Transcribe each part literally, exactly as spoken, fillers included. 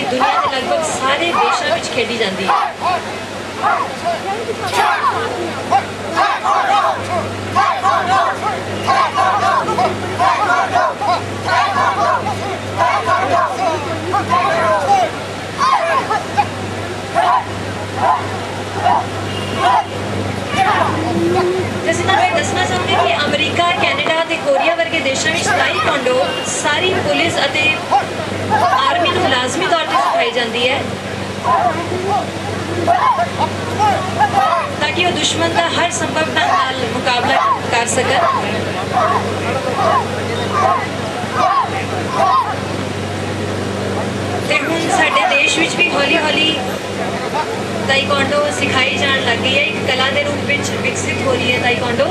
दुनिया के लगभग सारे देशों में खेडी जाती है। जैसे मैं दसना चाहूँगी कि अमरीका, कैनेडा ते कोरिया वर्गे देशों में ताइक्वांडो सारी पुलिस अते आर्मी को लाजमी तौर पर सिखाई जाती है ताकि वो दुश्मन का हर संभव नाल मुकाबला कर सकन। ते हुण साडे देश विच भी हौली हौली ताइक्वांडो सिखाई जान लग गई है, एक कला के रूप में विकसित हो रही है ताइक्वांडो।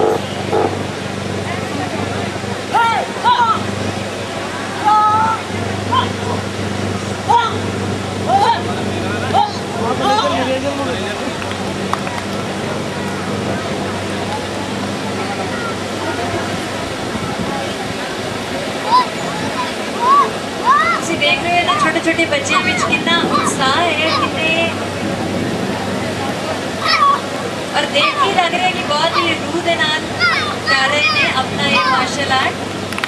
देख रहे हैं ना छोटे छोटे बच्चे बिच कितना उत्साह है, कितने और देख के लग रहा है कि बहुत ही रूह दे नाल कर रहे हैं अपना ये मार्शल आर्ट।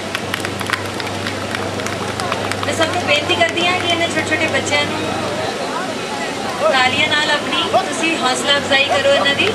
मैं सबको बेनती करती हाँ कि इन्हें छोटे छोटे बच्चों को तालियां नाल अपनी तुसी हौसला अफजाई करो इन्हां दी।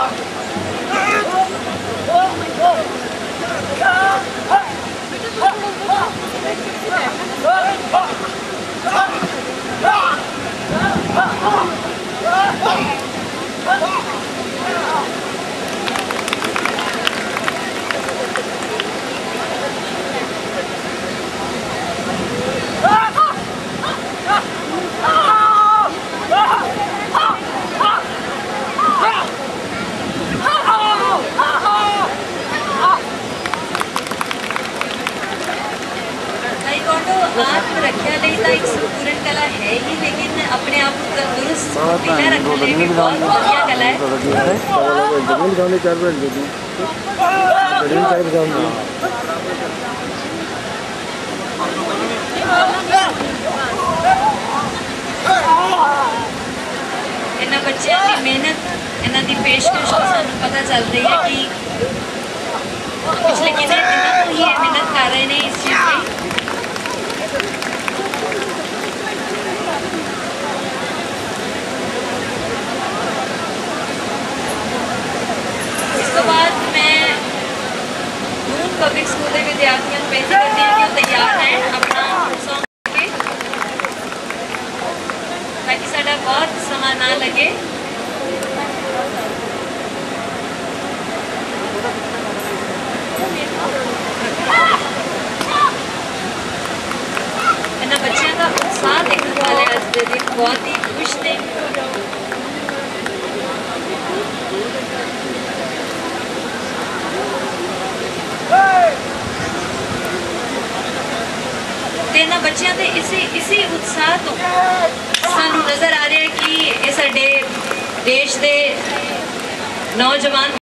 आत्मरक्षा एक संपूर्ण कला है ही, लेकिन अपने आप को तंदुरुस्त रखने के लिए भी बहुत बढ़िया कला है। इन्हां बच्चों की मेहनत, इन्हां दी पेशकश तो सानू पता चल रही है कि पिछले कितने दिनों तो ही मेहनत कर रहे हैं इस चीज़ में। इसके बाद मैं नून पब्लिक स्कूल के विद्यार्थियों को बेनती करती हूँ कि वो तैयार हैं अपना सॉन्ग के, ताकि साडा बहुत समा ना लगे। इन्हां बच्चों का उत्साह देखने वाले अज दे दिन बहुत ही खुश ने। इन्हां बच्चों के इसी इसी उत्साह तो सानू नज़र आ रहा है कि ये साडे देश के नौजवान